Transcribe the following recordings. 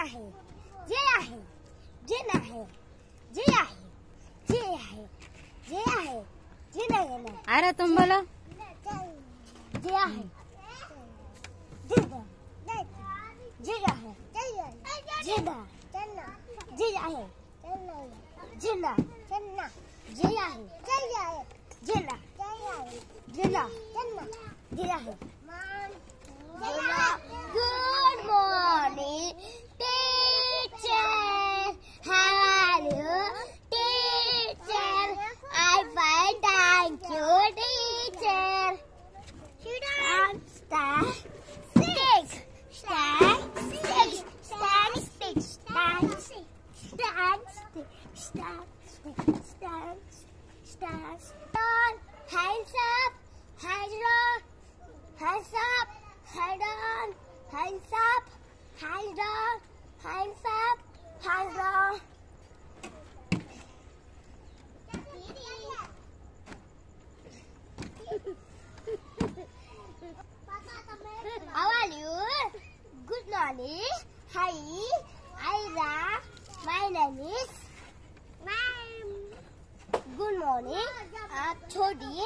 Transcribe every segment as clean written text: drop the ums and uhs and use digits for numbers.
है जिया है जिना है जिया है जिया है जिया है जिना है ना। अरे तुम बोलो। जिया है जिना जिया है जिना जिया है जिना जिया है जिना जिना जिया है। Good morning, teacher. How are you, teacher? I'm fine, thank you, teacher. Stand stick, stand stick, stand stick, stand stick, stand stick, stand stick, stand stand stand. Hands up, hands up, hands up. Hands on, hands up, hands on, hands up, hands on. How are you? Good morning. Hi, Ira. My name is. Good morning. Chodi,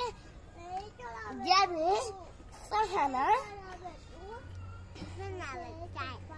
Jerry, Sahana.